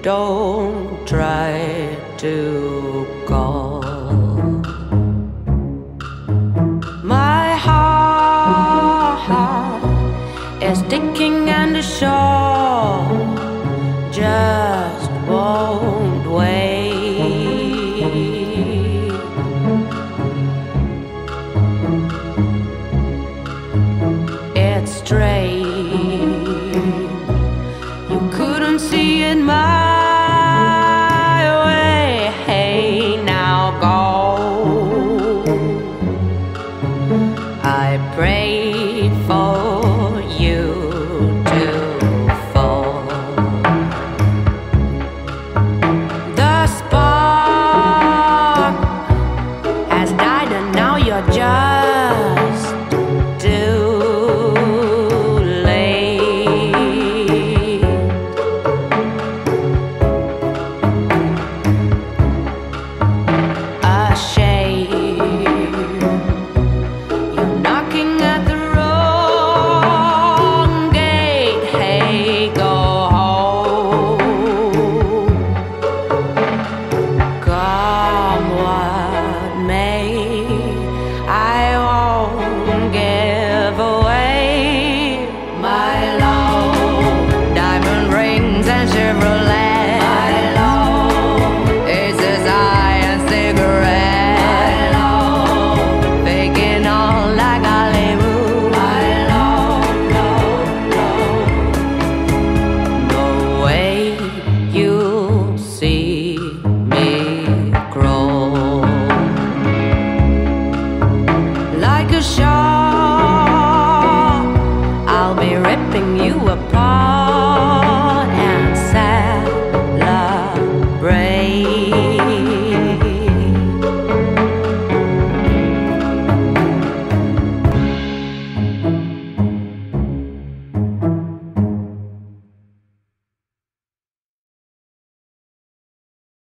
don't try to call. My heart is ticking and the shore just won't wait. It's strange, you couldn't see it my way. Hey, now go. I prayed for you to fall. The spark has died and now you're just too late. A shame, you're knocking at the wrong gate. Hey, go home. Come what may, I won't give away my love. Diamond rings and Chevrolet. My love. Aces, eye and cigarette. My love. Faking all like Hollywood. My love, love, love. No way you'll see me grow. Like a shark, I'll be ripping you apart.